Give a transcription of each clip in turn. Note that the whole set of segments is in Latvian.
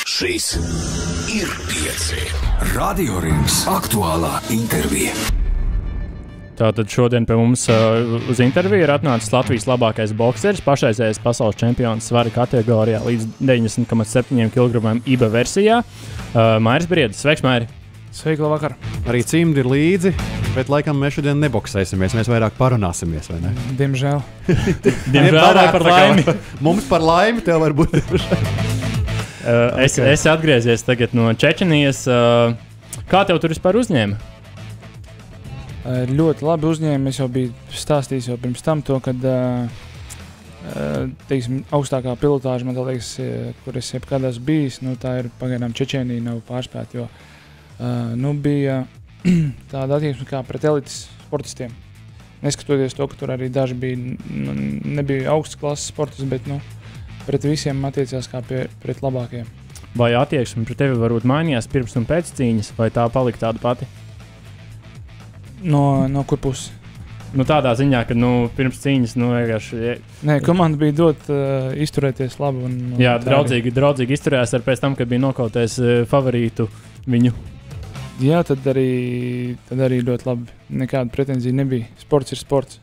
Šis ir 5. Radio Rings aktuālā intervija. Tātad šodien pie mums uz interviju ir atnācis Latvijas labākais bokseris, pašreizējais pasaules čempions svara kategorijā līdz 90,7 kg IBA versijā. Mairis Briedis. Sveiks, Mairi! Sveiki, labvakar! Arī cimdi ir līdzi, bet laikam mēs šodien neboksēsimies, mēs vairāk parunāsimies, vai ne? Diemžēl. Diemžēl par laimi. Mums par laimi, tev varbūt. Es atgriezies tagad no Čečenijas. Kā tev tur vispār uzņēma? Ļoti labi uzņēma. Es jau biju stāstījis jau pirms tam to, kad teiksim, augstākā pilotāža, man liekas, kur es jebkad esmu bijis, tā ir pagaidām Čečenija, nav pārspēta, jo bija tāda attieksme kā pret elites sportistiem. Neskatoties to, ka tur arī daži bija, nebija augstas klases sportisti, bet pret visiem attiecās kā pret labākajiem. Vai attieksme pret tevi varbūt mainījās pirms un pēc cīņas, vai tā palika tāda pati? No kur puses? Tādā ziņā, ka pirms cīņas vienkārši... Nē, komanda bija dot izturēties labi. Jā, draudzīgi izturējās ar pēc tam, kad bija nokauties favorītu viņu. Jā, tad arī ļoti labi. Nekāda pretenzija nebija. Sports ir sports.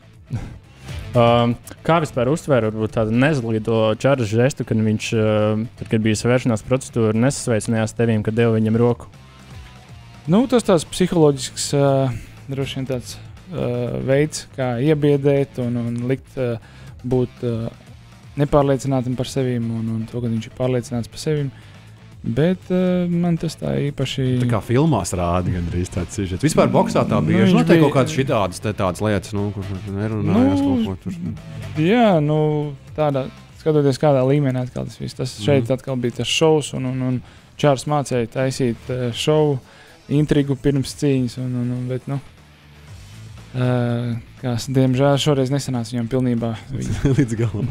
Kā vispār uztvēra tādu nezlīdo Čārļa žestu, kad viņš, kad bija savēršanās procedūra, nesasveicinājās tevīm, kad deva viņam roku? Tas tāds psiholoģisks, droši vien tāds veids, kā iebiedēt un likt būt nepārliecinātam par sevīm un to, ka viņš ir pārliecināts par sevīm. Bet man tas tā īpaši... Tā kā filmās rāda gandrīz tāds sižets. Vispār boksā tā bieži notiek kaut kādas tādas lietas, kur nerunājās kaut ko tur. Jā, tādā, skatoties kādā līmenī atkal tas viss. Tas šeit atkal bija tas šovs un Čārls mācēja taisīt šovu, intrigu pirms cīņas, bet diemžēl šoreiz nesanāca viņam pilnībā. Līdz galam.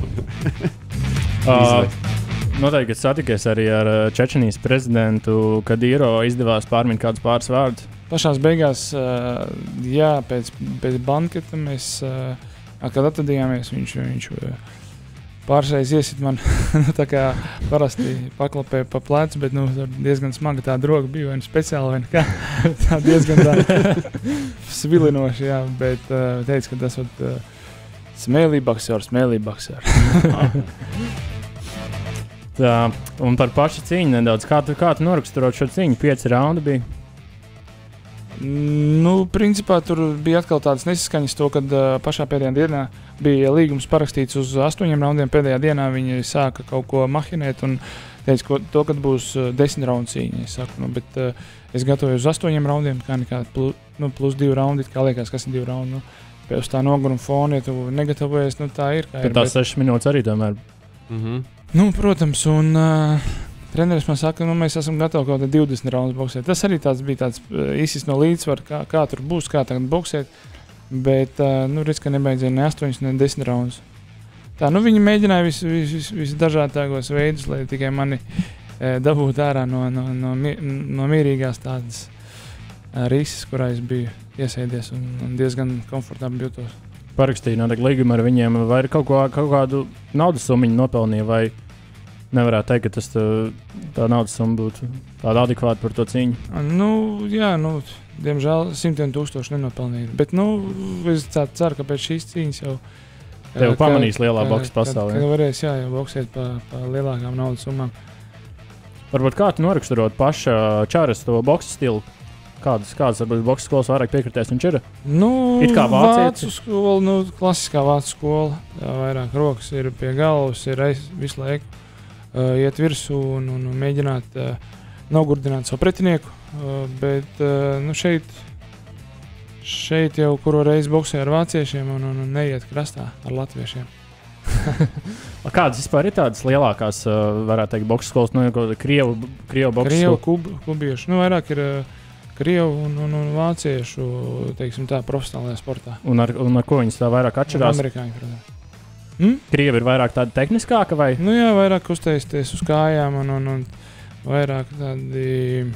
Noteikti, ka satikies arī ar Čečenijas prezidentu, kad Īro izdevās pārmint kādus pāris vārdus. Pašās beigās, pēc banketa mēs, kad atradījāmies, viņš pārsreiz iesit man, tā kā parasti paklapēja pa plecu, bet diezgan smaga tā droga bija, vai speciāli, vai nekā. Tā diezgan tā svilinoši, jā, bet teica, ka tas smēlī bokseri. Tā, un par pašu cīņu nedaudz. Kā tu noraksturot šo cīņu? 5 raundi bija? Principā tur bija atkal tādas nesaskaņas to, kad pašā pēdējā dienā bija līgums parakstīts uz 8 raundiem. Pēdējā dienā viņi sāka kaut ko mahinēt un teica, ka būs 10 raundu cīņa. Es saku, bet es gatavoju uz 8 raundiem, kā nekā plus 2 raundi, kā liekas, kas ir 2 raundi. Uz tā noguruma fona, ja tu negatavojies, tā ir. Bet tās 6 minūtes arī tomēr. Protams, un treneris man saka, mēs esam gatavi kaut kādā 20 raundus boksēt. Tas arī bija tāds īsis no līdzsvara, kā tur būs, kā tagad boksēt, bet redz, ka nebeidzēja ne 8, ne 10 raundus. Viņi mēģināja visdažādākos veidus, lai tikai mani dabūtu ārā no mierīgās tādas rises, kurā es biju iesēdies un diezgan komfortabli jūtos. Parakstīja noteikti līgumu ar viņiem, vai kaut kādu naudas summiņu nopelnīja, vai nevarētu teikt, ka tas tā naudas summa būtu tāda adekvāta par to cīņu? Diemžēl 100,000 nenopelnīja, bet es ceru, ka pēc šīs cīņas jau tev pamanīs lielā boksa pasaulē. Kad varēs, jau boksēt pa lielākām naudas summām. Varbūt kā tu noraksturot paša Čārļa to boksa stilu? Kādas varbūt boksas skolas vairāk piekritēs viņš ir? It kā vācu skola, klasiskā vācu skola. Vairāk rokas ir pie galvas, ir visu laiku iet virsū un mēģināt nogurdināt savu pretinieku. Bet šeit jau kuru reizi boksē ar vāciešiem un neiet krastā ar latviešiem. Kādas vispār ir tādas lielākās, varētu teikt, boksas skolas? Krievu boksas skolas? Krievu, kubiešu. Vairāk ir Krievu un vāciešu, teiksim tā, profesionālajā sportā. Un ar ko viņas tā vairāk atšķirās? Amerikāņi, protams. Krievi ir vairāk tāda tehniskāka vai? Vairāk uztaisties uz kājām un vairāk tādi,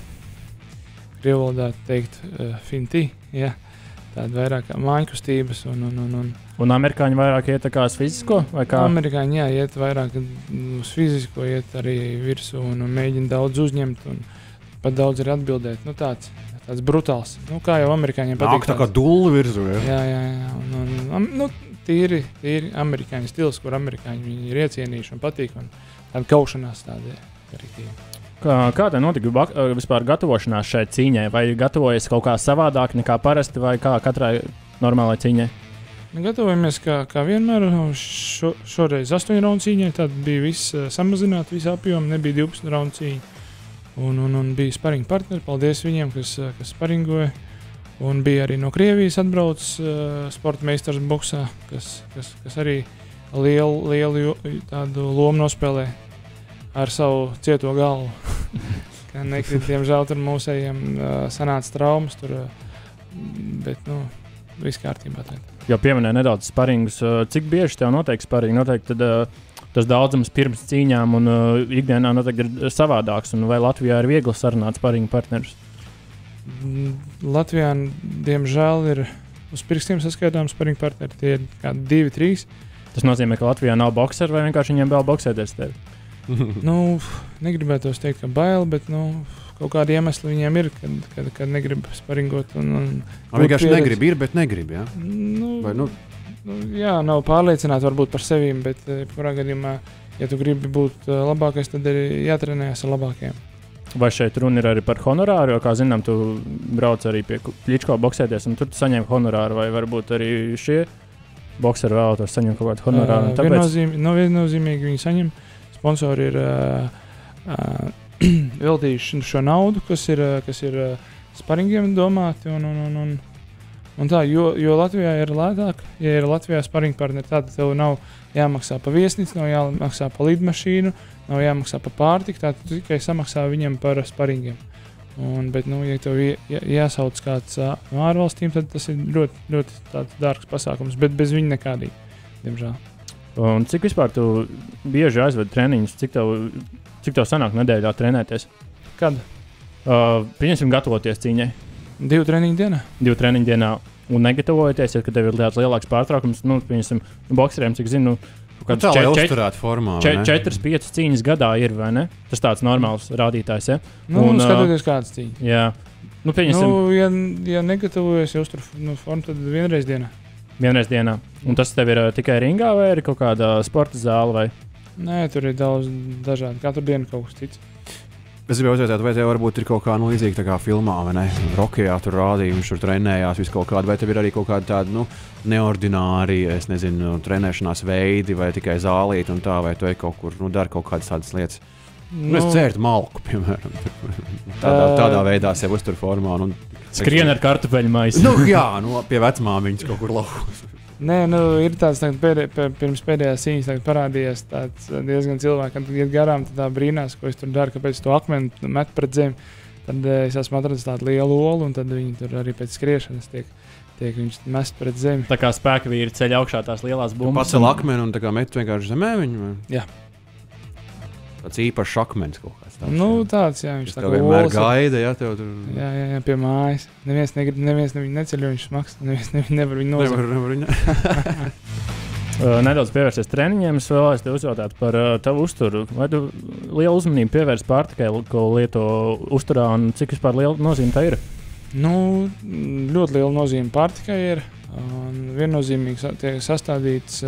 Krievu valodā teikt, finti, jā. Tāda vairāk māņkustības un Un amerikāņi vairāk iet uz fizisko? Amerikāņi iet vairāk uz fizisko, iet arī virsū un mēģina daudz uzņemt un pat daudz ir atbildēt. Nu, tāds brutāls. Nu, kā jau amerikāņiem patīk. Tā kā dulli virsū. Jā. Nu, tīri amerikāņu stils, kur amerikāņi ir iecienījuši un patīk. Un tāda kaušanās tāda arī tīri. Kā tā notika vispār gatavošanās šai cīņai? Vai gatavojies kaut kā savādāk nekā parasti vai kā katrai normālai cīņai? Gatavojamies kā vienmēr. Šoreiz 8 raundu cīņai. Tad bija viss samazināts, visa apjoma. Nebija 12 raundu cīņa. Un bija sparinga partneri. Paldies viņiem, kas sparingoja. Un bija arī no Krievijas atbraucis sporta meistars boksā, kas arī lielu tādu lomu nospēlē ar savu cieto galvu. Nekrit, diemžēl tur mūsējiem sanāca traumas. Bet, viss kārtībā. Jau pieminēja nedaudz sparingus. Cik bieži tev notiek sparingi? Noteikti tas daudzums pirms cīņām un ikdienā noteikti ir savādāks. Un vai Latvijā ir viegli sarunāt sparingu partnerus? Latvijā, diemžēl, ir uz pirkstiem saskaitāms sparingu partneri. Tie ir kādi 2, 3. Tas nozīmē, ka Latvijā nav bokseri vai vienkārši viņiem vēl boksēties tevi? Negribētos teikt, ka bail, bet kaut kādi iemesli viņiem ir, kad negrib sparingot. Vienkārši negrib, bet negrib, jā? Jā, nav pārliecināti varbūt par sevīm, bet kurā gadījumā, ja tu gribi būt labākais, tad ir jātrenējas ar labākajiem. Vai šeit runa ir arī par honorāru, jo, kā zinām, tu brauc arī pie Kličko boksēties, un tur tu saņem honorāru, vai varbūt arī šie bokseri vēlētos saņemt kaut kādu honorāru? Viennozīmīgi viņi saņem. Sponsori ir veltījuši šo naudu, kas ir sparingiem domāti. Un tā, jo Latvijā ir lētāk, ja ir Latvijā sparinga partneri, tad tev nav jāmaksā par viesnīcu, nav jāmaksā par lidmašīnu, nav jāmaksā par pārtiku, tad tu tikai samaksā viņam par sparingiem. Bet, ja tev jāsauc kāds no ārvalstīm, tad tas ir ļoti, ļoti tāds dārgs pasākums, bet bez viņa nekādīgi, diemžēl. Un cik vispār tu bieži aizved treniņus? Cik tev sanāk nedēļā trenēties? Kad? Pieņemsim gatavoties cīņai. 2 treniņu dienā. 2 treniņu dienā. Un negatavojoties, ja tev ir tāds lielāks pārtraukums, pieņemsim, bokseriem, cik zinu, tā lai uzturētu formā. 4-5 cīņas gadā ir, vai ne? Tas tāds normāls rādītājs, ja? Skatoties kādas cīņas. Jā. Pieņemsim. Ja negatavojies, ja uztur formu, tad vienreiz dienā. Vienreiz dienā. Un tas tev ir tikai ringā vai ir kaut kāda sporta zāle? Vai? Nē, tur ir daudz dažādi. Katru dienu kaut kas cits. Es gribēju uzjautāt, vai tev varbūt ir kaut kā līdzīga tā kā filmā, vai ne? Rokijā tur rādīja, viņš tur trenējās visu kaut kādu. Vai tev ir arī kaut kādi tādi neordināri, es nezinu, trenēšanās veidi vai tikai zālīti un tā, vai tu ej kaut kur, dari kaut kādas tādas lietas? Es dzērtu malku, piemēram. Tādā veidā sev uztur formā. Skrien ar kartupeļu maisu. Pie vecmāmiņas kaut kur laukos. Nē, ir tāds pirms pēdējās cīņas parādījās tāds diezgan cilvēki, kad iet garām, tad tā brīnās, ko es tur daru, kāpēc to akmeni met pret zemi. Tad es esmu atradis tādu lielu olu, un tad viņi tur arī pēc skriešanas tiek viņš mest pret zemi. Tā kā spēka vīri ceļ augšā tās lielās bumbas. Pacel akmeni un tā kā met vienkārši zemē viņu? Jā. Tāds īpašs akmens kaut kāds tāds. Tāds, jā, viņš tā kā vienmēr gaida, ja tev tur... Jā, pie mājas. Neviens viņu neceļ, jo viņš smaks. Neviens nevar viņu nozagt. Nevar viņu. Nedaudz pievērsties treniņiem. Es vēlēs tev uzjautāt par tavu uzturu. Vai tu lielu uzmanību pievērs pārtikai, ko lieto uzturā, un cik vispār liela nozīme tā ir? Ļoti liela nozīme pārtikai ir. Viennozīmīgi tiek sastādīts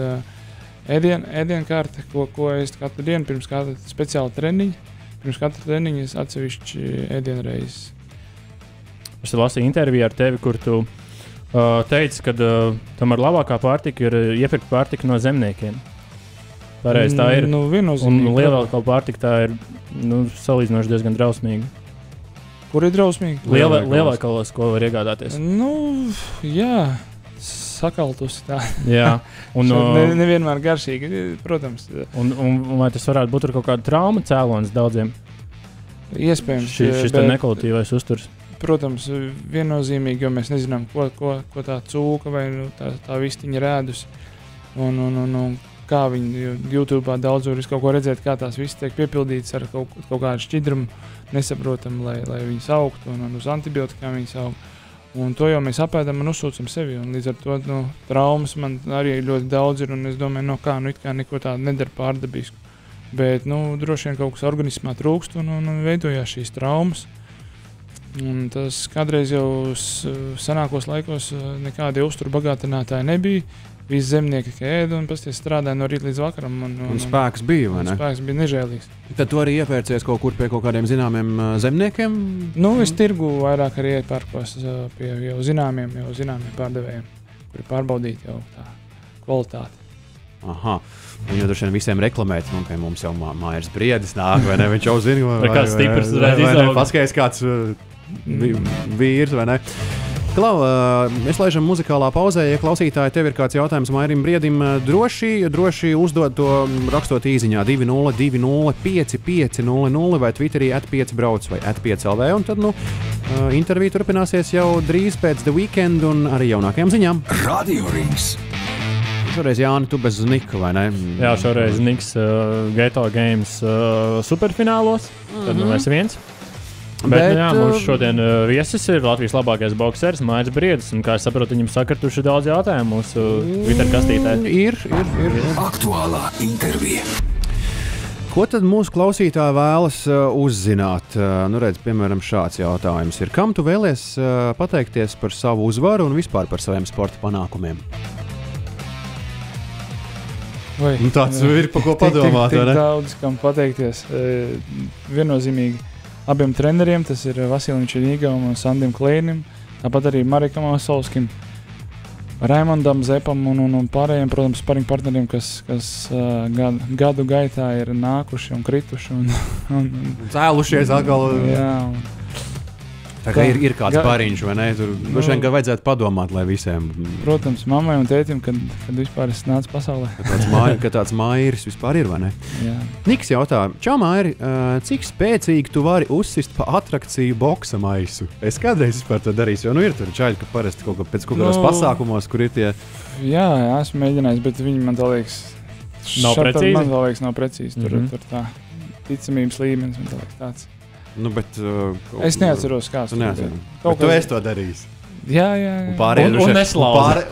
ēdienkārte, ko es katru dienu pirms katra speciāla treniņa. Pirms katra treniņa es atsevišķi ēdienreizes. Es lasīju interviju ar tevi, kur tu teici, ka tomēr labākā pārtika ir iepirkt pārtika no zemniekiem. Pareizi tā ir. Viennozīmīgi. Un lielākā pārtika tā ir salīdzinoši diezgan drausmīga. Kur ir drausmīgi? Lielākos, ko var iegādāties. Jā. Sakaltusi tā. Jā. Un nevienmēr garšīgi, protams. Un vai tas varētu būt kaut kāda trauma cēlonis daudziem? Iespējams. Šis nekvalitīvais uzturs. Protams, viennozīmīgi, jo mēs nezinām, ko tā cūka vai tā vistiņa rēdus. Un kā viņi YouTube'ā daudz var kaut ko redzēt, kā tās vistas tiek piepildītas ar kaut kādu šķidrumu nesaprotam, lai viņas augtu un uz antibiotikām viņas augtu. Un to jau mēs apēdam un uzsūcam sevi. Un līdz ar to traumas man arī ļoti daudz ir. Un es domāju, it kā neko tādu nedara pārdabisku. Bet droši vien kaut kas organismā trūkst un veidojās šīs traumas. Un tas kādreiz jau senākos laikos nekādi uzturu bagātinātāji nebija. Visi zemnieki ēda un pasties strādāja no rīta līdz vakaram. Un spēks bija, vai ne? Spēks bija nežēlīgs. Tad tu arī iepērcies kaut kur pie kaut kādiem zināmiem zemniekiem? Es tirgu vairāk arī iepērkos pie jau zināmiem pārdevējiem, kuri pārbaudīt jau tā kvalitāti. Aha. Un jau droši vien visiem reklamēt, pie mums jau Mairis Briedis nāk, vai ne? Viņš jau zina, vai kāds stiprs uzreiz izaug. Paskaidrs kāds vīrs, vai ne? Klau, mēs laižam muzikālā pauzē. Ja klausītāji, tev ir kāds jautājums Mairim Briedim, droši uzdod to rakstot īziņā 20205500 vai Twitterī @5brauc vai @5lv. Un tad, intervija turpināsies jau drīz pēc The Weekend un arī jaunākajām ziņām. Radio Rings. Šoreiz, Jāni, tu bez Nika, vai ne? Jā, šoreiz Niks Gato Games superfinālos. Tad mēs viens. Bet mums šodien viesis ir Latvijas labākais bokseris Mairis Briedis. Un, kā es saprotu, viņam sakartuši daudz jautājumu mūsu Twitter kastītē. Ir. Aktuālā intervija. Ko tad mūsu klausītāji vēlas uzzināt? Redz, piemēram, šāds jautājums ir. Kam tu vēlies pateikties par savu uzvaru un vispār par saviem sporta panākumiem? Tāds ir pa ko padomāt, vai ne? Tik daudz, kam pateikties. Viennozīmīgi. Abiem treneriem, tas ir Vasilim Čeņīgam un Sandim Klēnim, tāpat arī Marikam Asolskim, Raimondam Zepam un pārējiem, protams, sparing partneriem, kas gadu gaitā ir nākuši un krituši. Un cēlušies atkal. Jā. Tā kā ir kāds bariņš, vai ne? Tur vien, ka vajadzētu padomāt, lai visiem. Protams, mammai un tētim, kad vispār es nācu pasaulē. Ka tāds Mairis vispār ir, vai ne? Jā. Niks jautā, čau Mairi, cik spēcīgi tu vari uzsist pa atrakciju boksa maisu? Es kādreiz vispār to darīšu, jo ir tur čaļi, ka parasti pēc kaut kādos pasākumos, kur ir tie... Jā, esmu mēģinājis, bet viņi man tā liekas... Nav precīzi? Man tā liekas nav precīzi. Tur tā ticamības līmenis man tā liekas tāds. Es neatceros, kāds tur ir. Bet tu esi to darījis. Jā. Un neslauzi.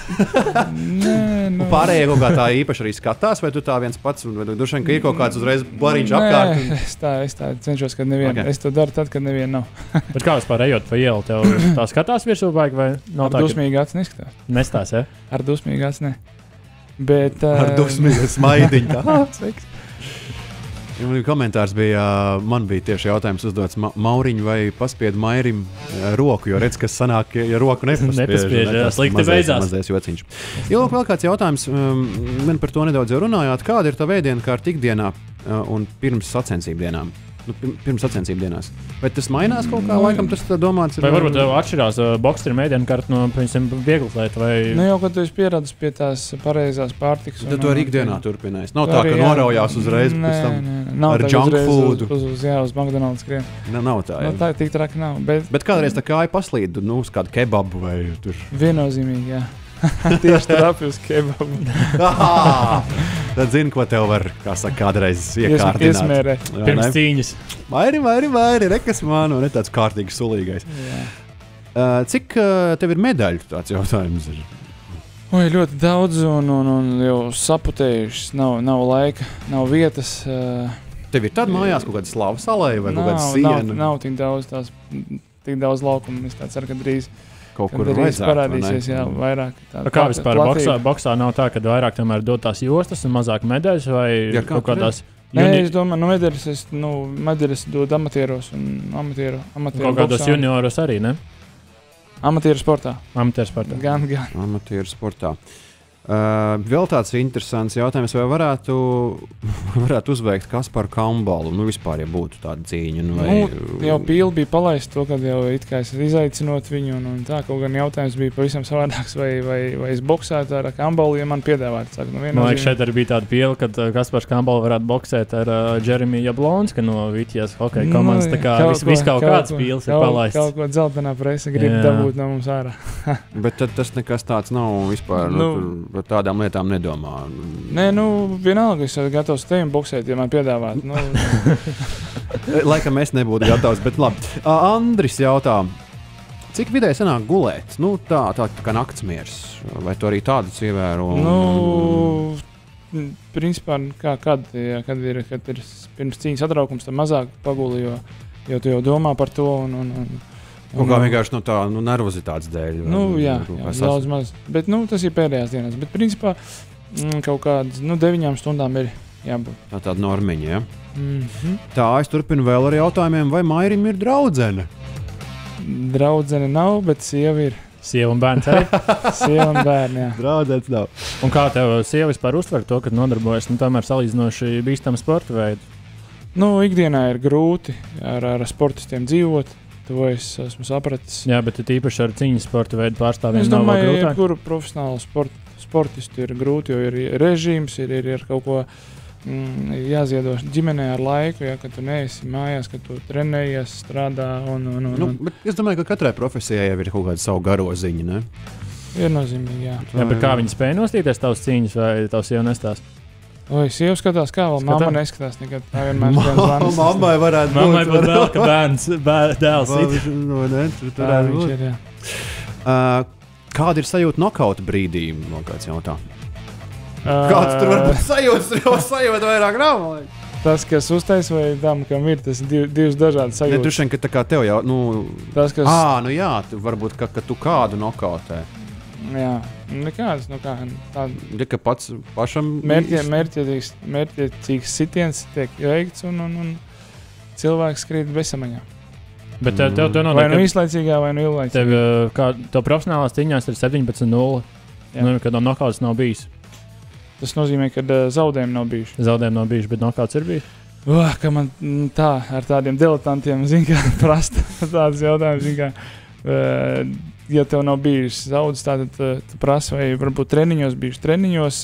Un pārējie kaut kā tā īpaši arī skatās, vai tu tā viens pats, vai tu dušain, ka ir kaut kāds uzreiz bariņš apkārt? Es tā cenšos, kad nevienu. Okay. Es to daru tad, kad nevienu nav. Bet kā vispār ejot pa ielu, tev tā skatās virsū vajag, vai nav tā? Ar dusmīgi acis neskatās. Nestās, ja? Ar dusmīgi acis ne. Bet... Ar dusmīgi smaidiņu tā. Sveiks. Komentārs man bija tieši jautājums uzdots Mauriņu vai paspied Mairim roku, jo redz, kas sanāk, ja roku nepaspiež. Slikti beidzās. Mazais jociņš. Lūk, vēl kāds jautājums, man par to nedaudz jau runājāt, kāda ir tā veidienkārta ikdienā un pirms sacensību dienām? Pirms sacensību dienās. Vai tas mainās kaut kā? Laikam tas domāts ir... Vai varbūt atšķirās bokseri mēdienkārt no, piemēram, vieglatlēta vai... Jau, kad tu esi pieradis pie tās pareizās pārtikas... Tad tu arī ikdienā turpinājis. Nav tā, ka noraujās uzreiz pēc tam ar junk foodu. Uz McDonald's skrien. Nav tā, jā. Tā tik traki nav. Bet kādreiz tā kāja paslīd, uz kādu kebabu vai tur... Viennozīmīgi, jā. Tieši trapi uz kebabu. Tad zini, ko tev var, kā saka, kādreiz iekārtināt. Iesmērē. Pirms cīņas. Mairi, rekas man, un ne tāds kārtīgs sulīgais. Cik tev ir medaļu, tāds jautājums ir? Oi, ļoti daudz un jau saputējušas. Nav laika, nav vietas. Tev ir tāda mājās kaut kāda slava salai vai kaut kāda siena? Nav tik daudz laukumu. Es tāds ar, ka drīz... Kaut kur parādīsies, jā, vairāk. Kā vispār boksā nav tā, ka vairāk tomēr dod tās jostas un mazāk medaļas vai kaut kādās... Nē, es domāju, medaļas dod amatieros un amatieru kaut kādos junioros arī, ne? Amatieru sportā. Gan. Amatieru sportā. Vēl tāds interesants jautājums, vai varētu uzveikt Kasparu Kambalu, vispār, ja būtu tāda cīņa? Jau pīli bija palaist to, kad jau it kā es izaicinot viņu, un tā kaut gan jautājums bija pavisam savādāks, vai es boksētu ar Kambalu, ja man piedāvāt. Man liekas, šeit arī bija tāda pīli, kad Kaspars Kambala varētu boksēt ar Jeremiju Jablonska no Vitijas hokeja komandas, tā kā viss kaut kāds pīlis ir palaists. Kaut ko dzeltenā presa grib dabūt no mums ārā. Bet tad tas nekas tāds nav vispār, par tādām lietām nedomā. Nē, vienalga, es esmu gatavs tevim boksēt, ja man piedāvāt. Laikam es nebūtu gatavs, bet labi. Andris jautā, Cik vidēji sanāk gulēt? Nu, tā kā naktsmiers. Vai tu arī tādus ievēro? Principā, kad ir pirms cīņas atraukums, tad mazāk paguli, jo tu jau domā par to. Un kā vienkārši nervozitātes dēļ. Jā, daudz maz. Bet tas ir pēdējās dienas. Bet principā kaut kādas 9 stundām ir jābūt. Tāda normiņa, ja? Tā, es turpinu vēl ar jautājumiem, vai Mairim ir draudzene? Draudzene nav, bet sieva ir. Sieva un bērns arī? Sieva un bērni, jā. Draudzenes nav. Un kā tev sieva vispār uztver to, kad nodarbojas tomēr salīdzinoši bīstamu sporta veidu? Ikdienā ir grūti ar sportistiem dzīvot. To es esmu sapratis. Jā, bet īpaši ar cīņas sporta veidu pārstāvjiem es nav vēl domāju, grūtāk? Jebkuru profesionālu sportistu ir grūti, jo ir režīms, ir kaut ko jāziedo ģimenē ar laiku, kad tu neesi mājās, kad tu trenējies, strādā. Bet es domāju, ka katrai profesijai jau ir kaut kāda savu garo ziņa, ne? Ir nozīmīgi, jā. Jā, bet kā viņi spēja nostīties tavas cīņas, vai tavs sieva nestās? Sieva skatās, kā vēl mamma neskatās nekad. Tā vienmēr zvanas. Mammai varētu būt. Mammai būtu vēl, ka dēls ir, jā. Kāda ir sajūta nokauta brīdī? Kāds jautā? Kāds tur var būt sajūta vairāk nav? Tas, kas uztais vai tam, kam ir, tas ir divas dažādas sajūtas. Droši vien, ka tā kā tev jau, tas, kas... jā, varbūt, ka tu kādu nokautē. Jā, nekāds, tāda... Ja, ka pašam... Mērķiecīgs sitiens tiek veikts un cilvēks krīt bezsamaņā. Bet tev notiek... Vai īslaicīgā, vai ilglaicīgā. Tev profesionālās cīņās ir 17-0. Kad nokauts nav bijis. Tas nozīmē, ka zaudējumi nav bijuši. Zaudējumi nav bijuši, bet nokauts ir bijis. Ka man ar tādiem diletantiem, prasta tādas jautājumas, ja tev nav bijis zaudis, tad tu prasa, vai varbūt treniņos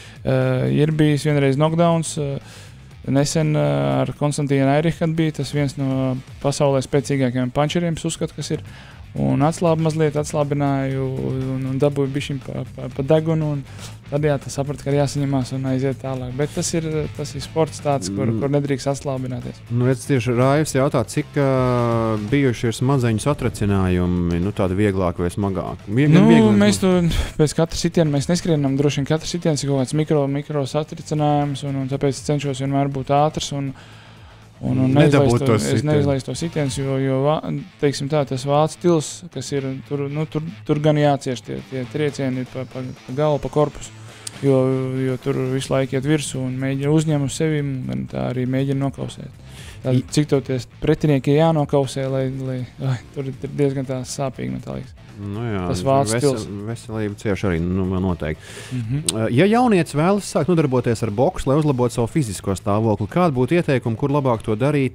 ir bijis vienreiz knockdowns. Nesen ar Konstantīnu Airihu bija tas viens no pasaulē spēcīgākajiem puncheriem, uzskatu, kas ir. Un atslābināju un dabūju bišķiņ pa degunu. Tad tas sapratu, ka jāsaņemās un aiziet tālāk. Bet tas ir sports tāds, kur nedrīkst atslābināties. Es tieši Raivs jautā, cik bijuši ir smadzeņu satracinājumi, tādi vieglāki vai smagāki? Mēs pēc katra sitiena mēs neskrienam. Droši vien katrs sitiens ir kaut kāds mikro satricinājums, un tāpēc cenšos vienmēr būt ātrs. Un neizlaistu to sitienus, jo teiksim tā, tas vācu stils, kas ir, tur gan jācieš tie triecieni pa galvu, pa korpusu, jo tur visu laiku iet virsū un mēģina uzņemt uz sevi, un tā arī mēģina nokausēt. Tad, cik tev tie pretinieki jānokausē, lai tur ir diezgan tā sāpīgi, man tā liekas. Jā, tas vācu stils. Veselība cieši arī, noteikti. Ja jaunietis vēlas sākt nodarboties ar boksu, lai uzlabotu savu fizisko stāvokli, kāda būtu ieteikuma, kur labāk to darīt,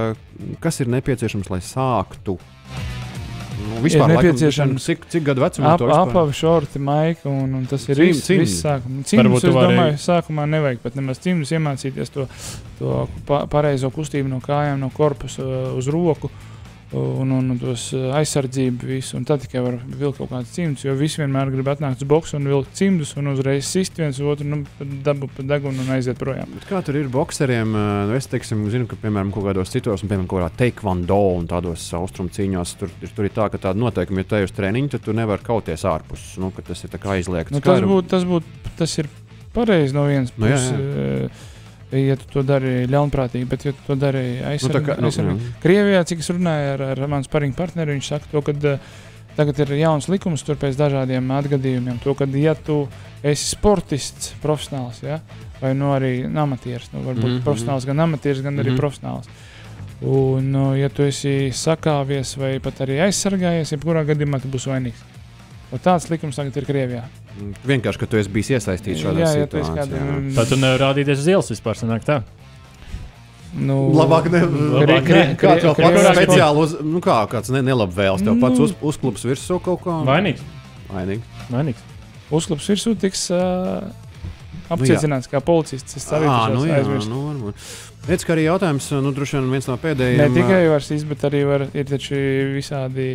kas ir nepieciešams, lai sāktu? Vispār nepieciešams, cik gadu vecumā to vispār? Apavi, šorti, maika, un tas ir viss sākuma. Cimdus, es domāju, sākumā nevajag pat nemaz cimdus iemācīties to pareizo kustību no kājām, no korpusa uz roku. Un tos aizsardzību visu, un tad tikai var vilkt kaut kāds cimdus, jo visi vienmēr grib atnākt uz boksu un vilkt cimdus, un uzreiz sist viens otru, dabu pa degunu un aiziet projām. Bet kā tur ir bokseriem? Es zinu, ka, piemēram, kaut kādos citos, un, piemēram, kaut kādā taekwondo un tādos austrumu cīņās, tur ir tā, ka tāda noteikuma, ja tu ej uz treniņu, tad tu nevar kauties ārpus, ka tas ir tā kā aizliegts. Tas ir pareizi no vienas puses. Ja tu to dari ļaunprātīgi, bet ja tu to dari aizsardzībā. Krievijā, cik es runāju ar manu sparingu partneri, viņš saka to, ka tagad ir jauns likums tur pēc dažādiem atgadījumiem. To, ka ja tu esi sportists, profesionāls, ja, vai arī amatieris, varbūt profesionāls gan amatieris, gan arī profesionāls. Un ja tu esi sakāvies vai pat arī aizsargājies, jebkurā gadījumā tu būsi vainīgs. Un tāds likums tagad ir Krievijā. Vienkārši, ka tu esi bijis iesaistīts šādā situācijā. Tad tu nevar rādīties uz ielas vispār, sanāk tā? Labāk kāds vēl pats speciāli kāds nelabvēls tev pats uzklups virsū kaut kā? Vainīgs. Uzklups virsū tiks apcietināts kā policists. Es aizmirstu. Redz, ka arī jautājums, droši vien viens no pēdējiem. Ne tikai var sist, bet arī ir taču visādi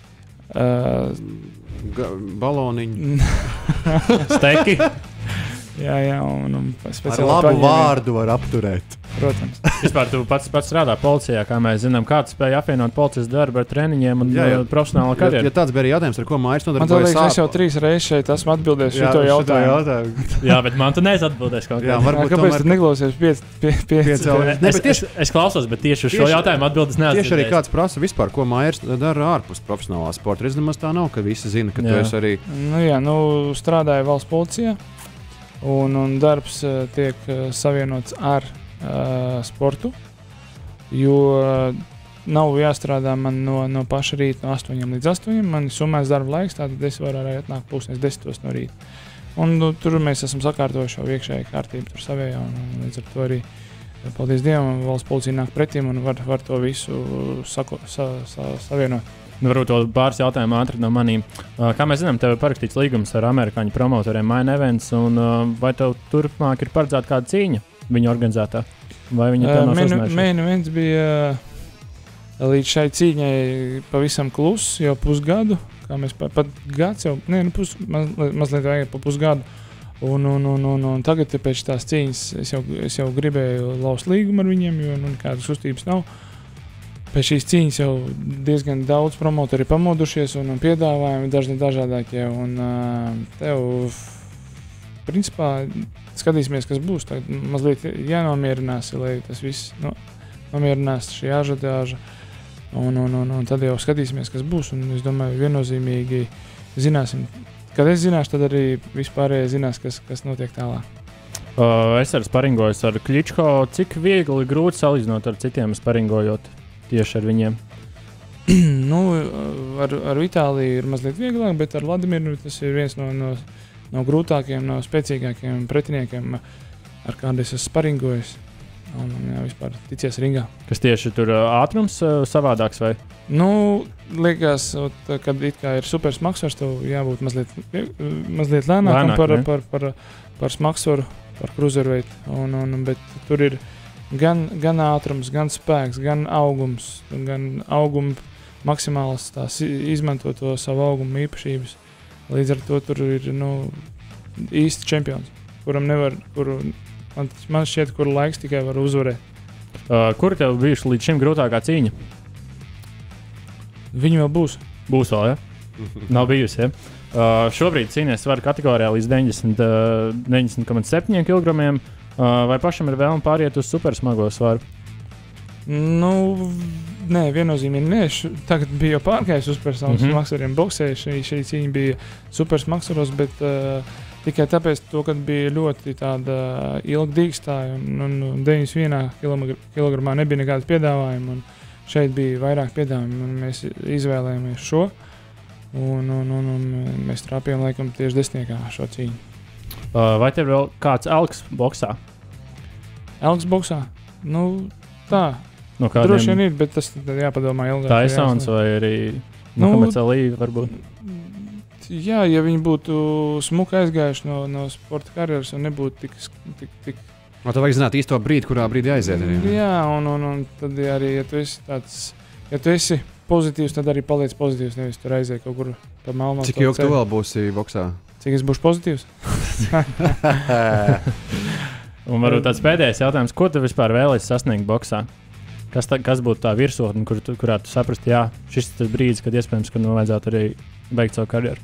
baloniņi. Steki. Jā, un ar labu vārdu var apturēt. Protams. Vispār tu pats strādā policijā, kā mēs zinām, kā tu spēj apvienot policijas darbu ar treniņiem un profesionālo karjeru. Ja tāds bija arī jautājums, ar ko Mairis nodarbojas. Man liekas, es jau 3 reizes šeit esmu atbildējis šo jautājumu. Jā, bet man tu neesi atbildējis kaut kā. Kāpēc tu neklausies 5? Es klausos, bet tieši uz šo jautājumu atbildes neesmu. Tieši arī kāds prasa vispār, ko Mairis dara ārpus profesionālā sporta. Es nemaz tā nav, ka visi zina, ka tu esi arī... strādāju valsts policijā. Un darbs tiek savienots ar sportu, jo nav jāstrādā man no paša rīta no 8 līdz 8. Man ir summēts darba laiks, tātad es varu arī atnākt 9:30 no rīta. Un tur mēs esam sakārtojuši šo iekšēju kārtību tur savējā, un līdz ar to arī, paldies Dievam, valsts policija nāk pretim un var to visu savienot. Varbūt vēl pāris jautājumu ātri no manīm. Kā mēs zinām, tev ir parakstīts līgums ar amerikāņu promotoriem Main Events, un vai tev turpmāk ir paredzēta kāda cīņa viņa organizētā? Vai viņa tev nav sasniegta? Main Events bija līdz šai cīņai pavisam kluss jau pusgadu, kā mēs pat gads jau, mazliet vajag pa pusgadu. Un tagad pēc tās cīņas es jau gribēju laust līgumu ar viņiem, jo nekādas kustības nav. Pēc šīs cīņas jau diezgan daudz promotori ir pamodušies un piedāvājumi dažādākie. Un tev, principā, skatīsimies, kas būs. Tagad mazliet jānomierinās, lai tas viss nomierinās šī ažiotāža. Un tad jau skatīsimies, kas būs. Un es domāju, viennozīmīgi zināsim. Kad es zināšu, tad arī vispārējie zinās, kas notiek tālāk. Es arī sparingojos ar Kličko. Cik viegli, grūti salīdzinot ar citiem sparingojot? Tieši ar viņiem? Ar Itāliju ir mazliet vieglāk, bet ar Vladimiru tas ir viens no grūtākiem, no spēcīgākiem pretiniekiem, ar kādu es esmu sparingojis. Un vispār ticies ringā. Kas tieši tur ātrums savādāks vai? Liekas, kad it kā ir supersmagsvars, tev jābūt mazliet lēnākam par smagsvaru, par cruiserweight. Bet tur ir gan ātrums, gan spēks, gan augums, gan auguma maksimāls tās izmanto to savu augumu īpašības. Līdz ar to tur ir īsts čempions, man šķiet, kuru laiks tikai var uzvarēt. Kur tev bijuši līdz šim grūtākā cīņa? Viņa vēl būs. Būs vēl, ja? Nav bijusi, ja? Šobrīd cīnies svaru kategorijā līdz 90,7 kg. Vai pašam ir vēlme pāriet uz supersmago svaru? Nē, viennozīmīgi nē. Tagad bija jau pārgājis uz supersmagsvariem boksē. Šī cīņa bija supersmagsvaros, bet tikai tāpēc, ka bija ļoti tāda ilga dīkstāja un 91 kilogramā nebija nekādas piedāvājuma. Šeit bija vairāk piedāvājumi un mēs izvēlējāmies šo. Un mēs trāpījām laikam tieši desmitniekā šo cīņu. Vai tev vēl kāds elks boksā? Elks boksā? Tā. Droši vien ir, bet tas jāpadomā ilgāk. Taisons vai arī Muhameds Ali varbūt? Jā, ja viņi būtu smuki aizgājuši no sporta karjeras un nebūtu tik... Tev vajag zināt īsto brīdi, kurā brīdī aiziet. Jā, un tad arī, ja tu esi pozitīvs, tad arī paliec pozitīvs, nevis tur aiziet kaut kur pa melno. Cik ilgi tu vēl būsi boksā? Cik es būšu pozitīvs? Un varbūt tāds pēdējais jautājums, ko tu vispār vēlēsi sasniegt boksā? Kas būtu tā virsotne, kurā tu saprasti, jā, šis ir tas brīdis, kad iespējams, ka vajadzētu arī beigt savu karjeru?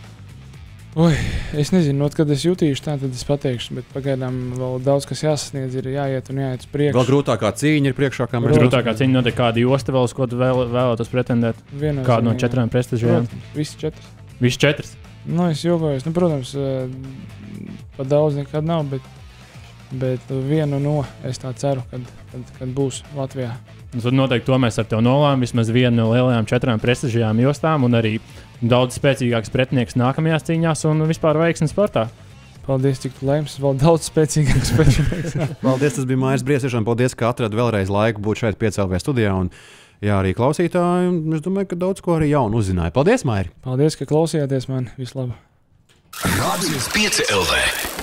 Es nezinu, kad es jutīšu tā, tad es pateikšu, bet pagaidām vēl daudz, kas jāsasniedz, ir jāiet un jāiet uz priekšu. Vēl grūtākā cīņa ir priekšā, kā mēs grūtākā cīņa notiek kāda josta vēl, uz ko tu vēlētos pretendēt? Kādu no 4 prestižiem? Visi 4. Visi 4? Es jogojos. Protams, pa daudz nekad nav, bet vienu es tā ceru, kad būs Latvijā. Tad noteikti to mēs ar tevi nolēmām. Vismaz vienu no lielajām 4 prestižajām jostām un arī daudz spēcīgāks pretinieks nākamajās cīņās un vispār veiksmi sportā. Paldies, cik tu laimes. Vēl daudz spēcīgāks pretinieks. Paldies, tas bija Mairis Briedis. Paldies, ka atradi vēlreiz laiku būt šeit 5LV studijā. Un, jā, arī klausītāji. Es domāju, ka daudz ko arī jaunu uzzināja. Paldies, Mairi! Paldies, ka klausījāties man. Vislabāk! Radio 5LV.